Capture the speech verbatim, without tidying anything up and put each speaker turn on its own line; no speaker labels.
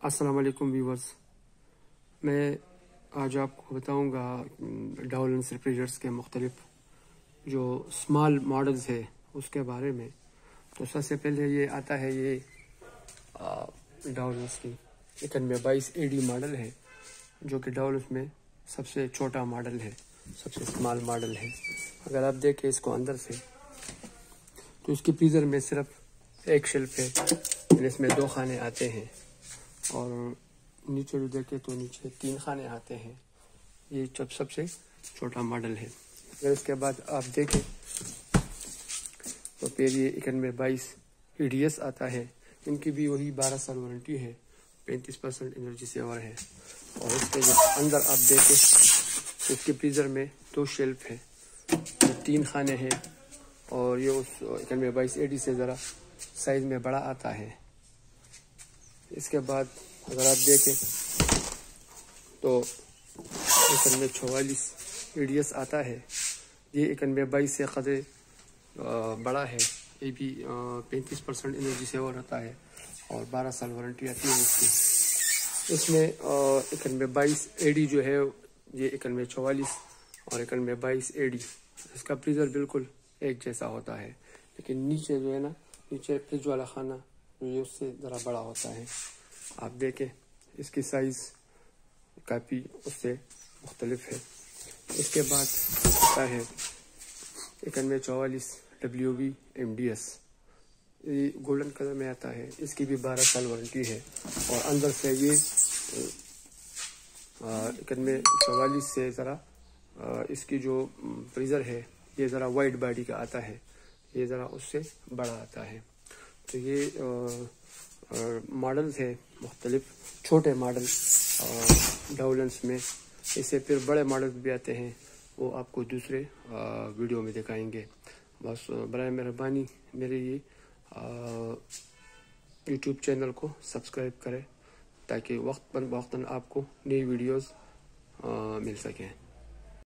السلام علیکم ویورز، میں آج آپ کو بتاؤں گا ڈاولنس ریفریجریٹرس کے مختلف جو اسمال ماڈلز ہے اس کے بارے میں۔ تو سب سے پہلے یہ آتا ہے یہ ڈاولنس کی اکانوے بائیس اے ڈی ماڈل ہے، جو کہ ڈاولنس میں سب سے چھوٹا ماڈل ہے، سب سے اسمال ماڈل ہے۔ اگر آپ دیکھیں اس کو اندر سے تو اس کی فریزر میں صرف ایک شیلف ہے، یعنی اس میں دو خانے آتے ہیں، اور نیچے جو دیکھیں تو نیچے تین خانے آتے ہیں۔ یہ جب سب سے چھوٹا ماڈل ہے۔ اگر اس کے بعد آپ دیکھیں تو پھر یہ اکانوے بائیس ای ڈی ایس آتا ہے، ان کی بھی وہی بارہ سال وارنٹی ہے، پینتیس پرسینٹ انرجی سیور ہے۔ اور اس کے اندر آپ دیکھیں تو اس کے فریزر میں دو شیلف ہے، تین خانے ہیں، اور یہ اس اکانوے بائیس اے ڈی سے ذرا سائز میں بڑا آتا ہے۔ اس کے بعد اگر آپ دیکھیں تو اکانوے چوالیس ای ڈی ایس آتا ہے، یہ اکانوے بائیس سے قدرے بڑا ہے، یہ بھی پینتیس پرسینٹ انرجی سیور ہوتا ہے اور بارہ سال وارنٹی آتی ہے اس کی۔ اس میں اکانوے بائیس اے ڈی جو ہے یہ اکانوے چوالیس اور اکانوے بائیس اے ڈی، اس کا فریزر بالکل ایک جیسا ہوتا ہے، لیکن نیچے جو ہے نا، نیچے فریج والا خانہ یہ اس سے ذرا بڑا ہوتا ہے۔ آپ دیکھیں اس کی سائز کافی اس سے مختلف ہے۔ اس کے بعد آتا ہے اکانوے چوالیس W B M D S, یہ گولڈن کلر میں آتا ہے، اس کی بھی بارہ سال وارنٹی ہے، اور اندر سے یہ اکانوے چوالیس سے ذرا اس کی جو فریزر ہے یہ ذرا وائڈ باڈی کا آتا ہے، یہ ذرا اس سے بڑا آتا ہے۔ تو یہ ماڈلز ہے مختلف چھوٹے ماڈل ڈاولنس میں۔ اس سے پھر بڑے ماڈلز بھی آتے ہیں، وہ آپ کو دوسرے ویڈیو میں دکھائیں گے۔ بس برائے مہربانی میرے یہ یوٹیوب چینل کو سبسکرائب کریں، تاکہ وقت پر وقتاً آپ کو نئی ویڈیوز مل سکیں۔